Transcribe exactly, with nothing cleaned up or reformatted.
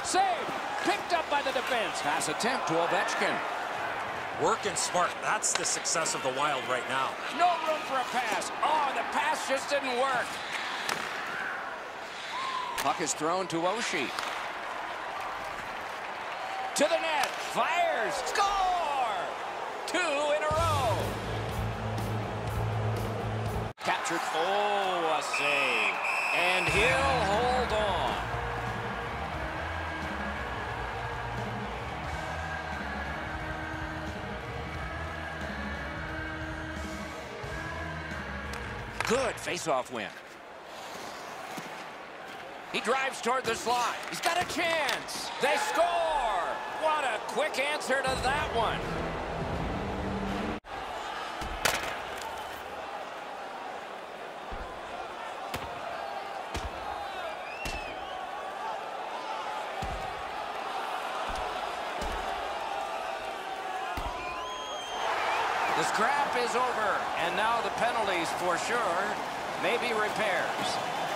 Save! Picked up by the defense. Pass attempt to Ovechkin. Working smart. That's the success of the Wild right now. No room for a pass. Oh, the pass just didn't work. Puck is thrown to Oshie. To the net. Fires. Score! Two in a row. Captured. Oh, a save. And he'll hold on. Good face-off win. He drives toward the slot. He's got a chance. They score. What a quick answer to that one. The scrap is over, and now the penalties for sure, maybe repairs.